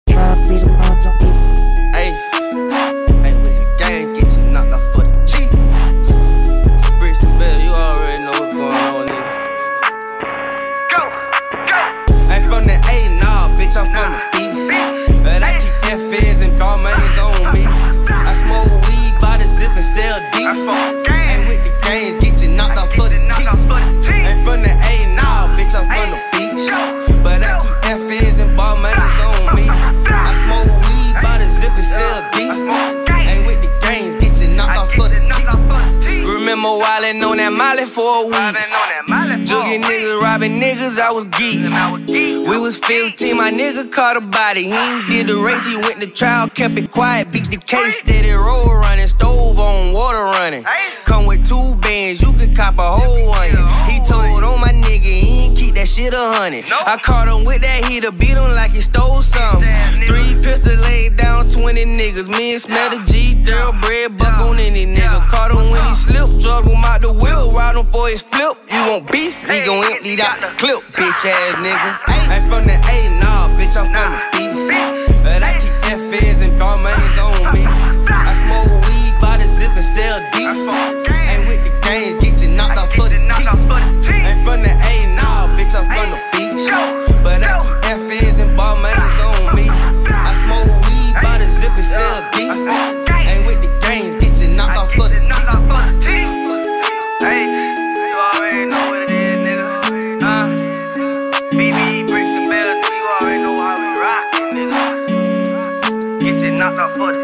Hey, hey, with the gang, get you knocked off for the cheap. Bricks and Bell, you already know what's going on, nigga. Go. Ain't from the A, nah, bitch, I'm from the B. But I keep F-Feds and Balmains on me. I smoke weed by the zip and sell deep. Ain't with the gangs, get you knocked off for the cheap. Ain't from the A, nah, bitch, I'm from the beach. But I keep F-Feds and Balmains on me. I smoke weed by the zip and sell deep. Ain't with the gangs, get you knocked off for the cheap. Remember wildin' on that Molly for a week. Jugging niggas, robbing niggas, I was geek. We was 15, my nigga caught a body. He ain't did the race, he went to trial, kept it quiet. Beat the case, steady roll running, stove on, water running. Come with 2 bands, you could cop a whole one. He told on my nigga, he ain't keep that shit 100. I caught him with that heater, beat him like he stole something. 3 pistols laid down, 20 niggas. Me and smell the G, thoroughbred, buck on any nigga. Caught him when he slipped, drug him out the wheel, ride him for his flip. You want beef? We gon' empty out the clip, bitch ass nigga. Ain't from the A, nah, bitch, I'm from the B. But I keep F-Feds and Balmains on me. I smoke weed by the zip and sell deep. Ain't with the gangs, get you knocked off for the cheap. Ain't from the A, nah, bitch, I'm from the beach. But I keep F-Feds and Balmains on me. I smoke weed by the zip and sell deep. Ain't with the gangs, get you knocked off for the cheap. Hey, you already know what it is, nigga. BB, Bricks and Bell, you already know how we rockin', nigga. Get you knocked off for the